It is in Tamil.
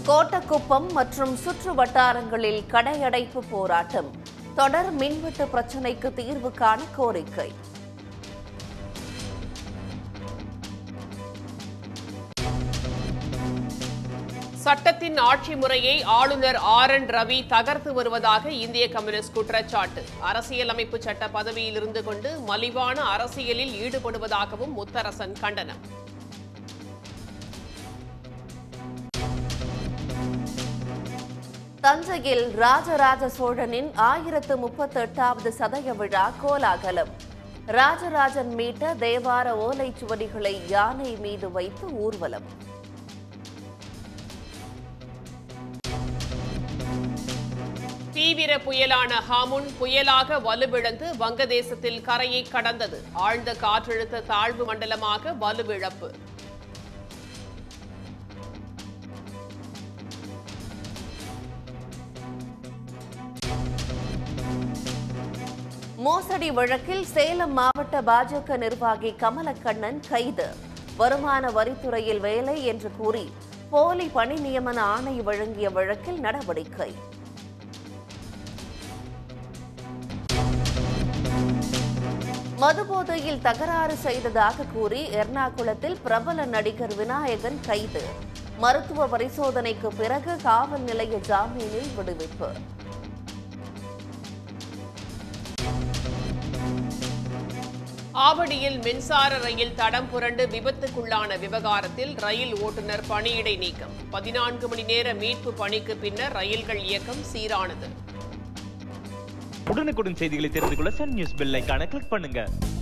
கோட்டக்குப்பம் மற்றும் சுற்று வட்டாரங்களில் கடையடைப்பு போராட்டம். தொடர் மின்வெட்டு பிரச்சினைக்கு தீர்வு காண கோரிக்கை. சட்டத்தின் ஆட்சி முறையை ஆளுநர் RN ரவி தகர்த்து வருவதாக இந்திய கம்யூனிஸ்ட் குற்றச்சாட்டு. அரசியலமைப்பு சட்ட பதவியில் இருந்து கொண்டு மலிவான அரசியலில் ஈடுபடுவதாகவும் முத்தரசன் கண்டனம். தஞ்சையில் ராஜராஜ சோழனின் 1038வது சதய விழா கோலாகலம். ராஜராஜன் மீட்ட தேவார ஓலைச்சுவடிகளை யானை மீது வைத்து ஊர்வலம். தீவிர புயலான ஹாமுன் புயலாக வலுவிழந்து வங்கதேசத்தில் கரையை கடந்தது. ஆழ்ந்த காற்றழுத்த தாழ்வு மண்டலமாக வலுவிழப்பு. மோசடி வழக்கில் சேலம் மாவட்ட பாஜக நிர்வாகி கமலக்கண்ணன் கைது. வருமான வரித்துறையில் வேலை என்று கூறி போலி பணி நியமன ஆணை வழங்கிய வழக்கில் நடவடிக்கை. மதுபோதையில் தகராறு செய்ததாக கூறி எர்ணாகுளத்தில் பிரபல நடிகர் விநாயகன் கைது. மருத்துவ பரிசோதனைக்கு பிறகு காவல் நிலைய ஜாமீனில் விடுவிப்பு. ஆவடியில் மின்சார ரயில் தடம் புரண்டு விபத்துக்குள்ளான விவகாரத்தில் ரயில் ஓட்டுநர் பணியிடை நீக்கம். 14 மணி நேர மீட்பு பணிக்கு பின்னர் ரயில்கள் இயக்கம் சீரானது. உடனுக்குடன் செய்திகளை தெரிந்து கொள்ள சன் நியூஸ் பெல் ஐகானை கிளிக் பண்ணுங்க.